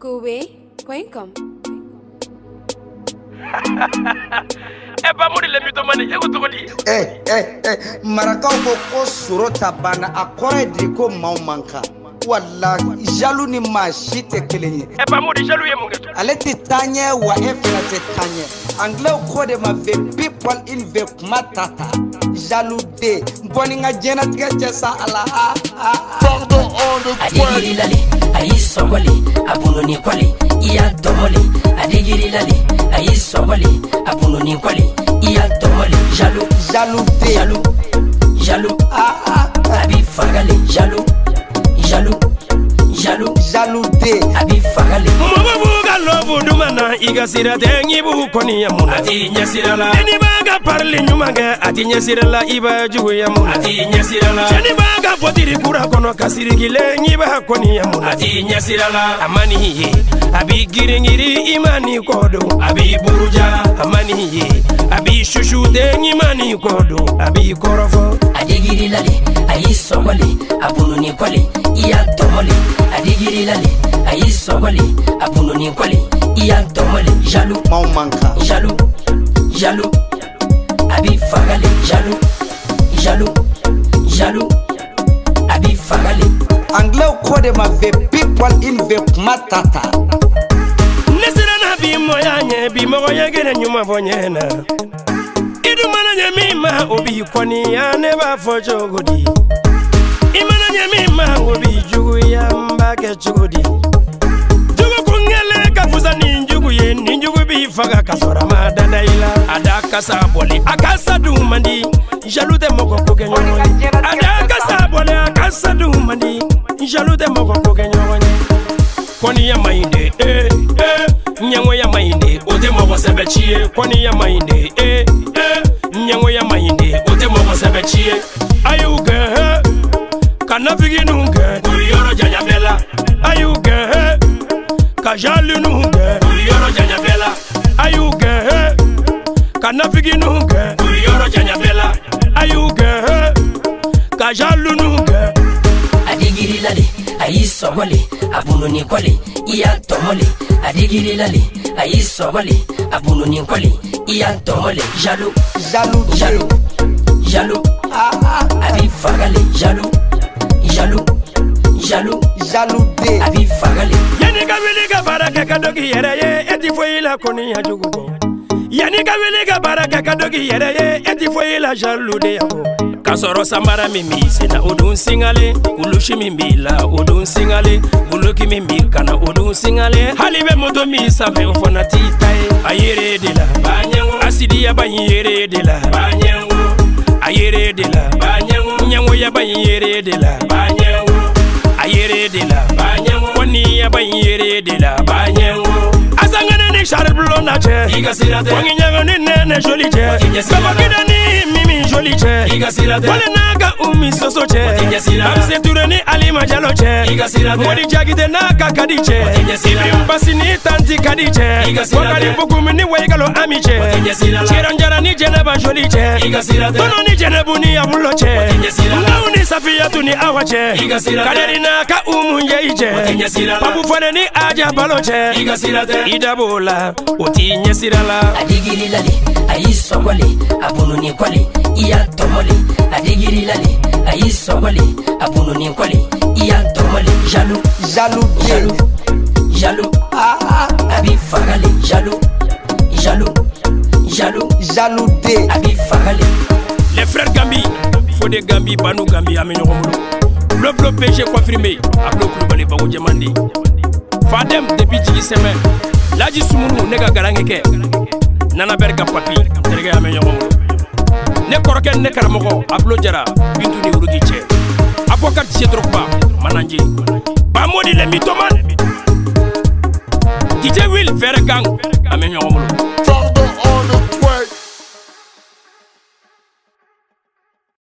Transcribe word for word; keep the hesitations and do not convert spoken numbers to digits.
Kowe point com. Eh ba mo le mito mani e ko to di. Eh eh eh maraka ko ko suro tabana akore di ko maumanka. Wallahi jalu ni mashite kelenye. Eh ba mo di jalu ye mo ngeto. Ale ti tanye wa e fela te tanye. Anglais ko de ma ve people in ve matata. Jalu de ngoni nga jena tika sa ala. Pardon on the Adigiri lali, ayi sobali, abuno ni kwali, iya domoli. Adigiri lali, ayi sobali, abuno ni kwali, iya domoli. Jaloux, Jalu de jaloux, jaloux, ah ah abi fagali, jaloux, jaloux, jaloux, jalu de abi fagali. Mo buga lobu dumana iga sira tengi bu koni ya mun. Ati nyasira la. Ni baga parli nyumanga ati nyasira la iba jugu ya mun. Ati nyasira la. Chani baga potiri kura kono kasiri gile ngiba koni ya mun. Ati nyasira la. Amani ye abi giringiri imani kodo abi buruja. Amani ye abi shushu tengi imani kodo abi korofo. Adigiri lali, ayi sobali, abuno ni kwali, iya domoli. Adigiri lali, ayi sobali, abuno ni kwali, iya domoli. Jaloux, maumanka. jaloux, jaloux, abi fagali, jaloux, jaloux, jaloux, abi fagali. Anglais ko de ma ve people in ve matata. Nesira na bi moya nye bi mo ye gene nyuma fonyena. Idu mana nye mima obi kwani ya ne ba fo jogodi. Imana nye mima obi jugu ya mbake jogodi. Jugu kungele kafuza ninjugu ye ninjugu bi faga kasora madanda ila. Adaka sabole akasa dumandi. Jaloux de moko koke nyonye. Adaka sabole akasa dumandi. Jaloux de moko koke nyonye. Kwani ya mainde eh eh nyango ya mainde ote moko sebechie. Kwani ya mainde eh eh nyango ya mainde ote moko sebechie. Ayuge kanafigi nunge kuriyoro janya bela. Ayuge kajalu nunge kuriyoro janya bela. Ayuge kanafigi nunge kuriyoro janya bela. Ayuge kajalu nunge. Adigiri lali, ayi sobali, abuno ni kwali, iya domoli. Adigiri lali, ayi sobali, abuno ni kwali, iya domoli. Jaloux, Jalu de jaloux, jaloux, ah ah abi fagali, jaloux, jaloux, jaloux, jalu de abi fagali. Yani ka wili ka baraka ka dogi yere ye eti foyila koni ya jugugo. Yani ka wili ka baraka ka dogi yere ye eti foyila jaloux de yako. Kasoro samara mimi sina odun singale. Ulushi mimi la odun singale. Uluki mimi kana odun singale. Halibe moto mi safe ofona titae. Ayere de la banyango. Asidi ya banyere de la banyango. Ayere de la banyango. Nyango ya banyere de la banyango. Ayere de la banyango. Kwani ya banyere de la banyango. Asangane ni charblo na che. Wangi nyango ni nene joli che. Kama kida ni mimi joli che. Wale naga umi soso che. Amse ture ni alima jalo che. Mwadi jagite naga kadi che. Mpasi ni tanti kadi che. Wakali bukumi ni weigalo ami che. Chiranjara ni jeneba joli che. Tono ni jenebu ni amulo che. Ngau ni safia tu ni awa che. Kaderi naka umu nje che. Papu fwane ni aja balo che. Idabola oti nyesirala. Adigiri lali, ayi sobali, abuno ni kwali, iya domoli. Adigiri lali, ayi sobali, abuno ni kwali, iya domoli. Jaloux, jalu de jaloux, jaloux, ah ah abi fagali, jaloux, jaloux, jaloux, jalu de abi fagali. Les frères Gambi, Fodé Gambi, Banou Gambi, Amino Romulo. Le bloc P G confirmé, Ablo Koulibaly Bagou Djamandi. Fadem depuis dix semaines. Laji Soumounou, Nega Garangeke. Nana Berga Papi, Terega Amino Romulo. Ne Koroken, ne Karamogo, Ablo Djara, Bintou ni Urugiche. Apokat Sietrokba, Mananji. Bamodi le mythomane.